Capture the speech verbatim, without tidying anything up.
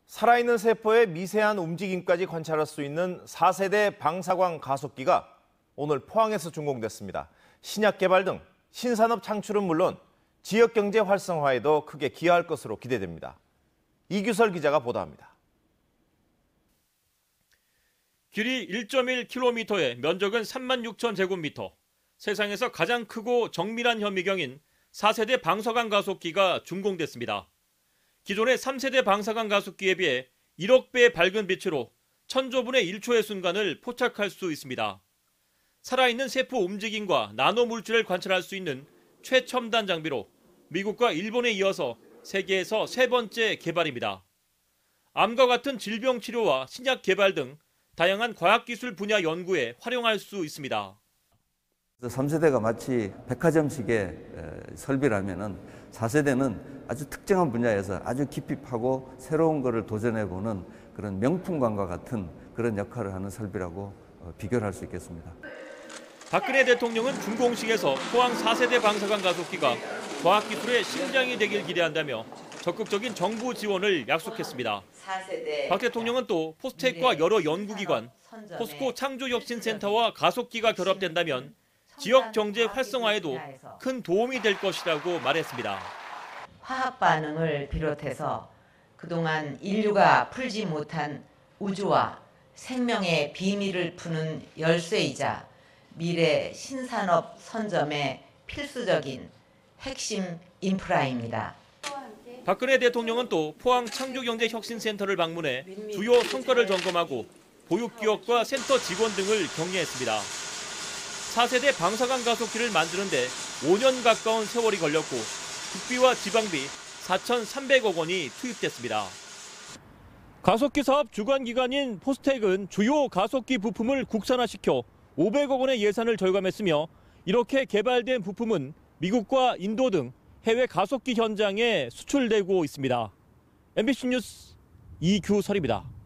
살아있는 세포의 미세한 움직임까지 관찰할 수 있는 사 세대 방사광 가속기가 오늘 포항에서 준공됐습니다. 신약 개발 등 신산업 창출은 물론 지역 경제 활성화에도 크게 기여할 것으로 기대됩니다. 이규설 기자가 보도합니다. 길이 일 점 일 킬로미터에 면적은 삼만 육천 제곱미터, 세상에서 가장 크고 정밀한 현미경인 사 세대 방사광 가속기가 준공됐습니다. 기존의 삼 세대 방사광 가속기에 비해 일억 배의 밝은 빛으로 천조분의 일 초의 순간을 포착할 수 있습니다. 살아있는 세포 움직임과 나노 물질을 관찰할 수 있는 최첨단 장비로 미국과 일본에 이어서 세계에서 세 번째 개발입니다. 암과 같은 질병 치료와 신약 개발 등 다양한 과학기술 분야 연구에 활용할 수 있습니다. 삼 세대가 마치 백화점식의 설비라면은 사 세대는 아주 특정한 분야에서 아주 깊이 파고 새로운 것을 도전해보는 그런 명품관과 같은 그런 역할을 하는 설비라고 비교를 할 수 있겠습니다. 박근혜 대통령은 준공식에서 포항 사 세대 방사광 가속기가 과학기술의 심장이 되길 기대한다며 적극적인 정부 지원을 약속했습니다. 박 대통령은 또 포스텍과 여러 연구기관, 포스코 창조혁신센터와 가속기가 결합된다면 지역 경제 활성화에도 큰 도움이 될 것이라고 말했습니다. 화학 반응을 비롯해서 그동안 인류가 풀지 못한 우주와 생명의 비밀을 푸는 열쇠이자 미래 신산업 선점의 필수적인 핵심 인프라입니다. 박근혜 대통령은 또 포항 창조경제혁신센터를 방문해 주요 성과를 점검하고 보육기업과 센터 직원 등을 격려했습니다. 사 세대 방사광 가속기를 만드는데 오 년 가까운 세월이 걸렸고 국비와 지방비 사천삼백억 원이 투입됐습니다. 가속기 사업 주관기관인 포스텍은 주요 가속기 부품을 국산화시켜 오백억 원의 예산을 절감했으며 이렇게 개발된 부품은 미국과 인도 등 해외 가속기 현장에 수출되고 있습니다. 엠비씨 뉴스 이규설입니다.